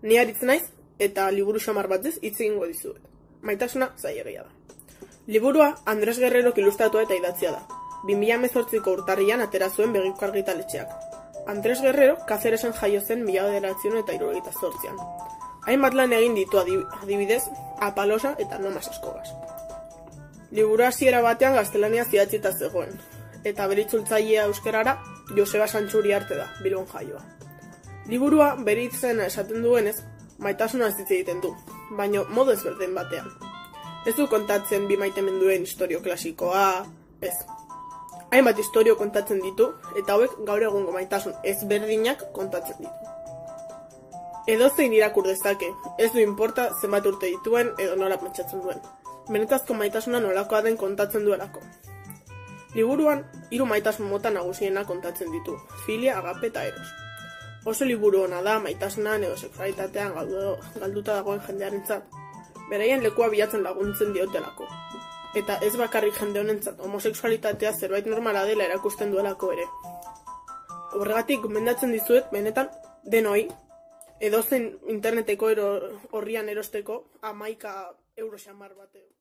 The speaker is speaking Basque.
Ni Aritz naiz eta liburu xamar batez hitz egingo dizuet. Maitasuna zailegia da. Liburua Andres Guerrerok ilustratua eta idatzia da. 2018ko urtarrian atera zuen Begiko argitaletxeak. Andres Guerrero Kazeresen jaio zen 1978an. Hainbat lan egin ditu adibidez, Apalosa eta No más escobas. Liburu hasiera batean gaztelaniaz idatzita zegoen, eta bere itzultzailea euskarara Joseba Santxuri arte da, Bilbon jaioa. Liburua bere izena esaten duenez, maitasuna ez hitz egiten du, baina modu ezberdin batean. Ez du kontatzen bi maitemenduen istorio klasikoa, ez. Hainbat istorio kontatzen ditu, eta hauek gaur egungo maitasun ezberdinak kontatzen ditu. Edozein irakur dezake, ez du inporta zenbat urte dituen edo nola pentsatzen duen. Benetazko maitasuna nolakoa den kontatzen duelako. Liburuan, 3 maitasun mota nagusiena kontatzen ditu, filia, agape eta eros. Oso liburu ona da maitasunan edo sexualitatean galduta dagoen jendearentzat, beraien lekua bilatzen laguntzen diotelako. Eta ez bakarrik jende honentzat homosexualitatea zerbait normala dela erakusten duelako ere. Horregatik gomendatzen dizuet benetan denoi, edozein interneteko orrian erosteko 11 euro xamar bateo.